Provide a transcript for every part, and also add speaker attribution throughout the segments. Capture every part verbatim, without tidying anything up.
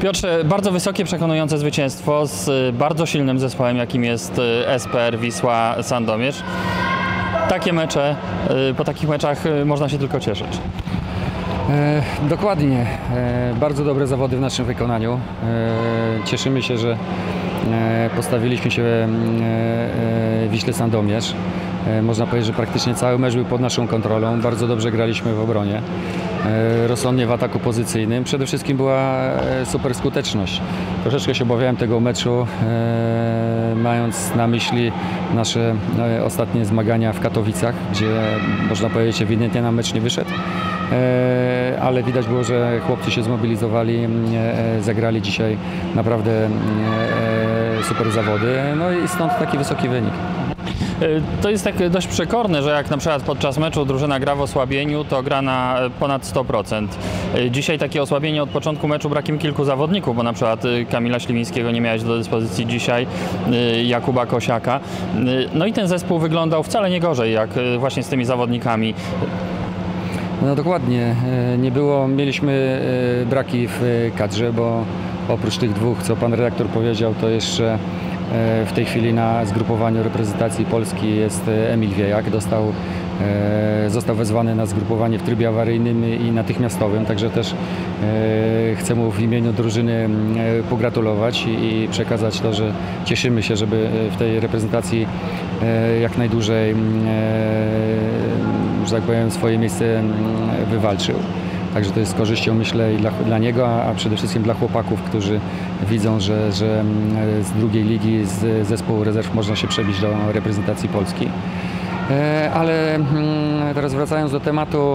Speaker 1: Piotrze, bardzo wysokie, przekonujące zwycięstwo z bardzo silnym zespołem, jakim jest S P R Wisła Sandomierz. Takie mecze, po takich meczach można się tylko cieszyć.
Speaker 2: E, dokładnie. E, bardzo dobre zawody w naszym wykonaniu. E, cieszymy się, że e, postawiliśmy się e, e, Wiśle Sandomierz. E, można powiedzieć, że praktycznie cały mecz był pod naszą kontrolą. Bardzo dobrze graliśmy w obronie. E, rozsądnie w ataku pozycyjnym. Przede wszystkim była super skuteczność. Troszeczkę się obawiałem tego meczu, e, mając na myśli nasze e, ostatnie zmagania w Katowicach, gdzie można powiedzieć ewidentnie nam mecz nie wyszedł. Ale widać było, że chłopcy się zmobilizowali, zagrali dzisiaj naprawdę super zawody, no i stąd taki wysoki wynik.
Speaker 1: To jest tak dość przekorne, że jak na przykład podczas meczu drużyna gra w osłabieniu, to gra na ponad sto procent. Dzisiaj takie osłabienie od początku meczu brakiem kilku zawodników, bo na przykład Kamila Śliwińskiego nie miałeś do dyspozycji dzisiaj, Jakuba Kosiaka. No i ten zespół wyglądał wcale nie gorzej, jak właśnie z tymi zawodnikami.
Speaker 2: No dokładnie, nie było, mieliśmy braki w kadrze, bo oprócz tych dwóch, co pan redaktor powiedział, to jeszcze w tej chwili na zgrupowaniu reprezentacji Polski jest Emil Wiejak. Dostał, został wezwany na zgrupowanie w trybie awaryjnym i natychmiastowym, także też chcę mu w imieniu drużyny pogratulować i przekazać to, że cieszymy się, żeby w tej reprezentacji jak najdłużej, że tak powiem, swoje miejsce wywalczył. Także to jest z korzyścią, myślę, i dla, dla niego, a przede wszystkim dla chłopaków, którzy widzą, że, że z drugiej ligi, z zespołu rezerw można się przebić do reprezentacji Polski. Ale teraz wracając do tematu,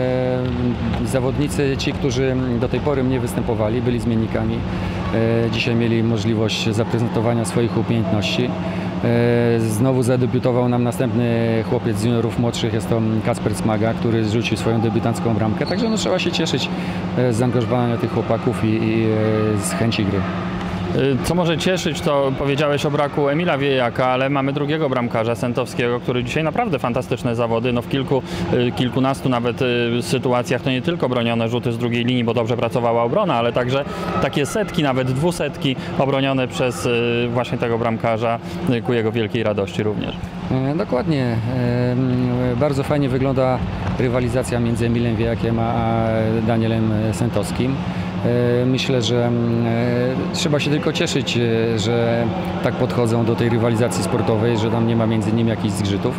Speaker 2: zawodnicy, ci, którzy do tej pory nie występowali, byli zmiennikami, dzisiaj mieli możliwość zaprezentowania swoich umiejętności. Znowu zadebiutował nam następny chłopiec z juniorów młodszych, jest to Kacper Smaga, który zrzucił swoją debiutancką bramkę, także no, trzeba się cieszyć z zaangażowania tych chłopaków i, i z chęci gry.
Speaker 1: Co może cieszyć, to powiedziałeś o braku Emila Wiejaka, ale mamy drugiego bramkarza, Sentowskiego, który dzisiaj naprawdę fantastyczne zawody, no w kilku, kilkunastu nawet sytuacjach to nie tylko bronione rzuty z drugiej linii, bo dobrze pracowała obrona, ale także takie setki, nawet dwusetki obronione przez właśnie tego bramkarza ku jego wielkiej radości również.
Speaker 2: Dokładnie. Bardzo fajnie wygląda rywalizacja między Emilem Wiejakiem a Danielem Sentowskim. Myślę, że trzeba się tylko cieszyć, że tak podchodzą do tej rywalizacji sportowej, że tam nie ma między nimi jakichś zgrzytów.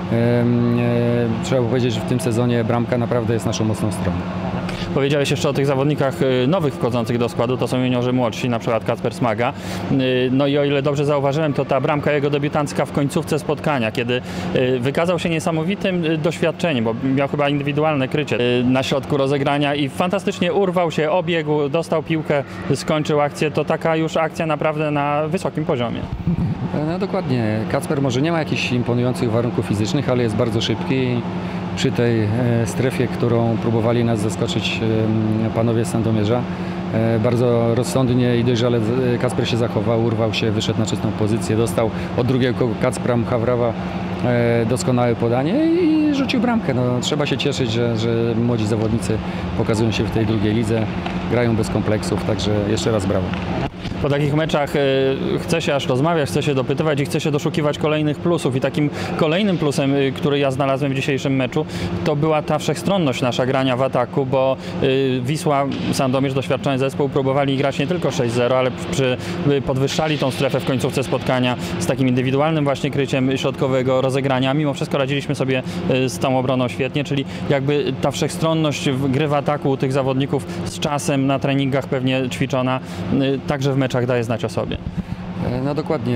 Speaker 2: Trzeba powiedzieć, że w tym sezonie bramka naprawdę jest naszą mocną stroną.
Speaker 1: Powiedziałeś jeszcze o tych zawodnikach nowych wchodzących do składu, to są juniorzy młodsi, na przykład Kacper Smaga. No i o ile dobrze zauważyłem, to ta bramka jego debiutancka w końcówce spotkania, kiedy wykazał się niesamowitym doświadczeniem, bo miał chyba indywidualne krycie na środku rozegrania i fantastycznie urwał się, obiegł, dostał piłkę, skończył akcję. To taka już akcja naprawdę na wysokim poziomie.
Speaker 2: No dokładnie. Kacper może nie ma jakichś imponujących warunków fizycznych, ale jest bardzo szybki. Przy tej strefie, którą próbowali nas zaskoczyć panowie z Sandomierza, bardzo rozsądnie i dojrzale Kacper się zachował, urwał się, wyszedł na czystą pozycję, dostał od drugiego Kacpra Mchawrawa doskonałe podanie i rzucił bramkę. No, trzeba się cieszyć, że, że młodzi zawodnicy pokazują się w tej drugiej lidze, grają bez kompleksów, także jeszcze raz brawo.
Speaker 1: Po takich meczach chce się aż rozmawiać, chce się dopytywać i chce się doszukiwać kolejnych plusów. I takim kolejnym plusem, który ja znalazłem w dzisiejszym meczu, to była ta wszechstronność nasza grania w ataku, bo Wisła Sandomierz, doświadczony zespół, próbowali grać nie tylko sześć zero, ale przy, podwyższali tą strefę w końcówce spotkania z takim indywidualnym właśnie kryciem środkowego rozegrania. Mimo wszystko radziliśmy sobie z tą obroną świetnie, czyli jakby ta wszechstronność gry w ataku u tych zawodników z czasem na treningach pewnie ćwiczona, także w meczach daje znać o sobie.
Speaker 2: No dokładnie.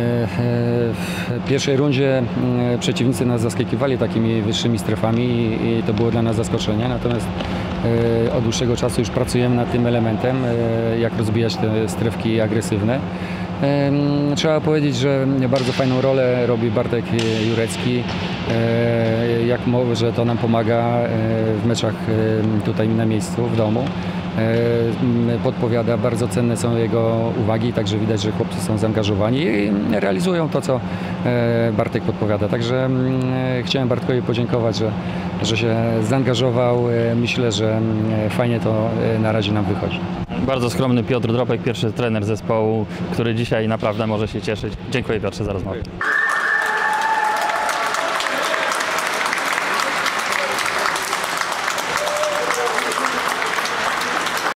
Speaker 2: W pierwszej rundzie przeciwnicy nas zaskakiwali takimi wyższymi strefami i to było dla nas zaskoczenie. Natomiast od dłuższego czasu już pracujemy nad tym elementem, jak rozbijać te strefki agresywne. Trzeba powiedzieć, że bardzo fajną rolę robi Bartek Jurecki. Jak może to nam pomaga w meczach tutaj na miejscu, w domu. e, podpowiada, bardzo cenne są jego uwagi, także widać, że chłopcy są zaangażowani i realizują to, co e, Bartek podpowiada. Także e, chciałem Bartkowi podziękować, że, że się zaangażował. E, myślę, że e, fajnie to e, na razie nam wychodzi.
Speaker 1: Bardzo skromny Piotr Dropek, pierwszy trener zespołu, który dzisiaj naprawdę może się cieszyć. Dziękuję Piotrze za rozmowę.